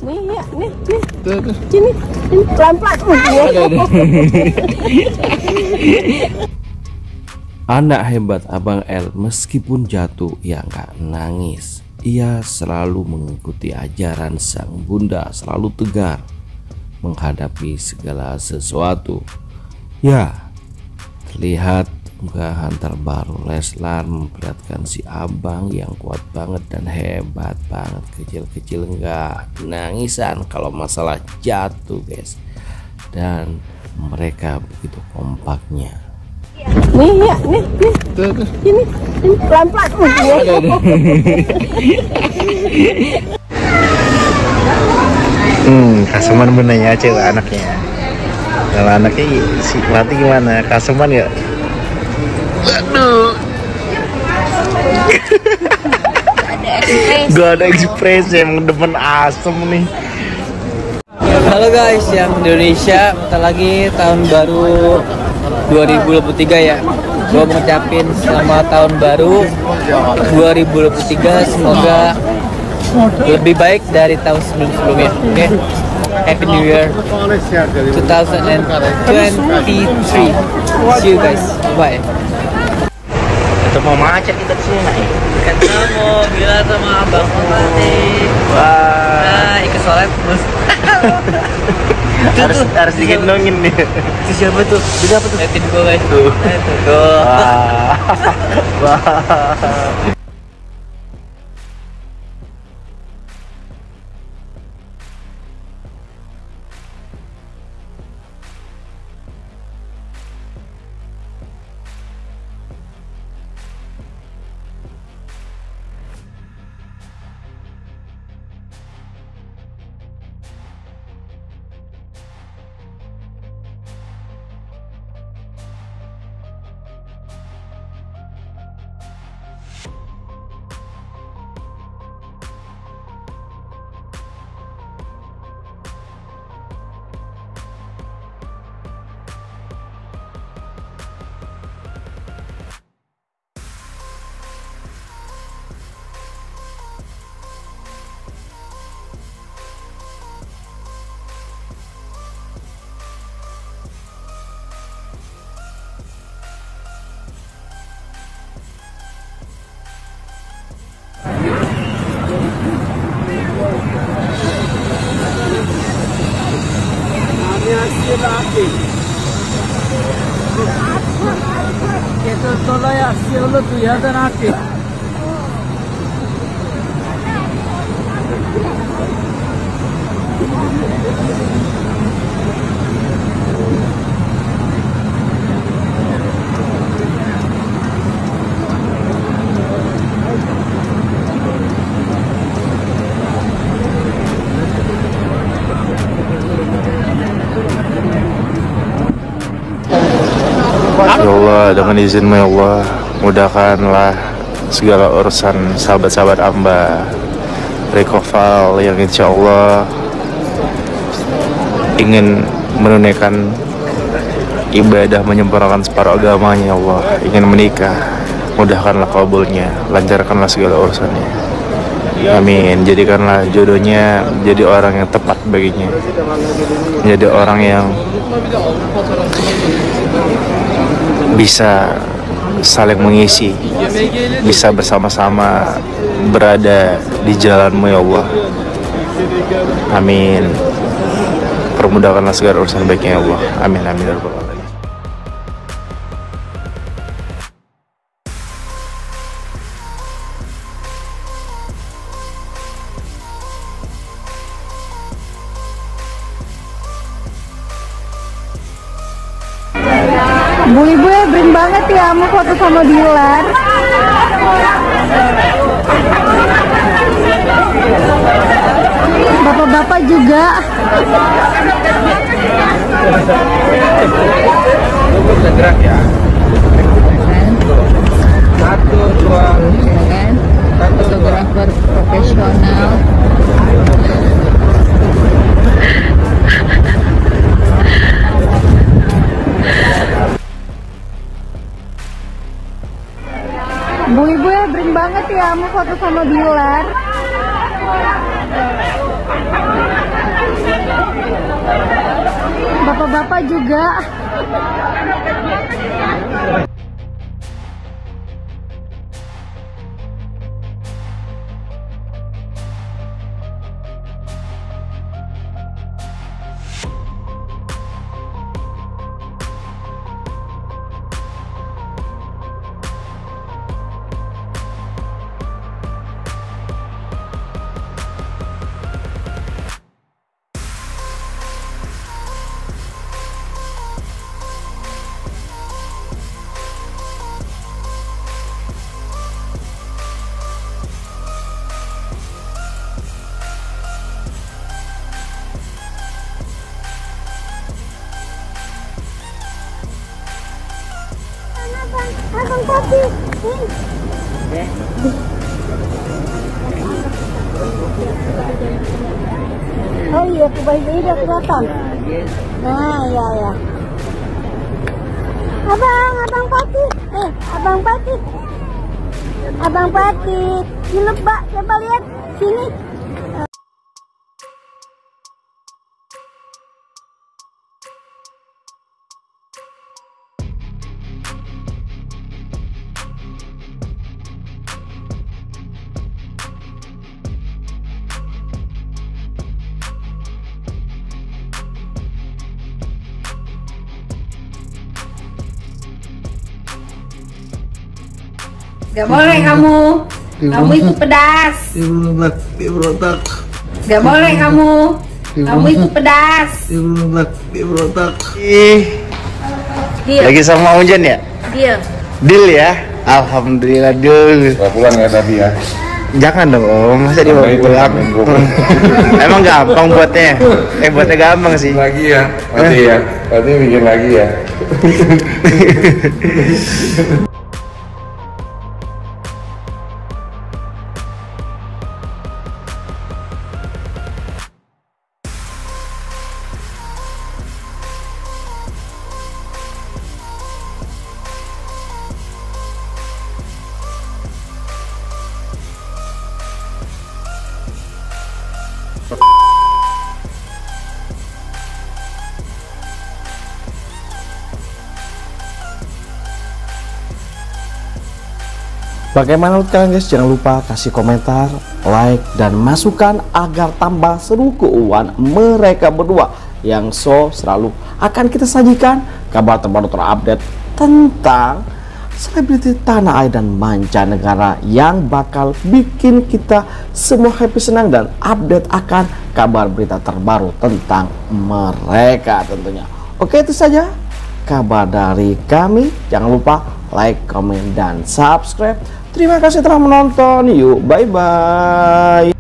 Nih ya, nih. Sini, pelan-pelan. Anak hebat Abang L meskipun jatuh ia nggak nangis. Ia selalu mengikuti ajaran sang bunda, selalu tegar menghadapi segala sesuatu. Ya, terlihat unggahan terbaru Leslar memperlihatkan si abang yang kuat banget dan hebat banget. Kecil-kecil enggak nangisan kalau masalah jatuh guys, dan mereka begitu kompaknya. Nih ya, nih. Sini, pelan-pelan. Kaseman benarnya cewek anaknya. Kalau anaknya si Lati gimana? Kaseman ya? Waduh. Gak ada ekspresi, emang demen asem nih. Halo guys, yang Indonesia, bentar lagi tahun baru 2023 ya. Gue mau ngucapin selamat tahun baru 2023, semoga lebih baik dari tahun sebelumnya. Oke, Happy New Year 2023. See you guys, bye. Itu mau macet kita kesini nih. Ketemu bila sama abang tadi. Wah. Nah, ikut sholat mus. harus digendongin nih. Itu siapa tuh? Itu apa tuh? Liatin gue guys. Tuh. Wah. Wah. Itu tolong ya, siapa tuh ya dan aku. Ya Allah, dengan izin-Mu ya Allah, mudahkanlah segala urusan sahabat-sahabat hamba Rekofal yang insya Allah ingin menunaikan ibadah, menyempurnakan separuh agamanya. Ya Allah, ingin menikah, mudahkanlah kabulnya, lancarkanlah segala urusannya. Amin. Jadikanlah jodohnya jadi orang yang tepat baginya, jadi orang yang bisa saling mengisi, bisa bersama-sama berada di jalan-Mu ya Allah. Amin. Permudahkanlah segala urusan baiknya ya Allah. Amin amin ya rabbal alamin. Ibu-ibu ya, bring banget ya, mau foto sama Bilar. Bapak-bapak juga. Gerak ya. Satu, dua, kan? Fotografer profesional. Bu-ibu ya, bring banget ya, mau foto sama Bilar. lupa juga. Abang Papi. Oh iya, kebaik-baik udah kelihatan. Nah, ya. Abang Papi. Abang Papi. Abang Papi. Di lebak, coba lihat sini. Gak boleh kamu itu pedas. Berontak. Gak boleh kamu itu pedas. Berontak. Deal. Lagi sama Unjan ya? Deal. Deal ya? Alhamdulillah deal. Gak pulang ya tapi ya? Jangan dong Om, masa dia mau pulang? Emang gampang buatnya? Buatnya gampang sih. Lagi ya? Berarti bikin lagi ya? Bagaimana menurut kalian guys? Jangan lupa kasih komentar, like, dan masukan agar tambah seru keuangan mereka berdua yang selalu akan kita sajikan kabar terbaru terupdate tentang selebriti tanah air dan mancanegara yang bakal bikin kita semua happy, senang, dan update akan kabar berita terbaru tentang mereka tentunya. Oke, itu saja kabar dari kami. Jangan lupa like, komen, dan subscribe. Terima kasih telah menonton. Yuk, bye-bye.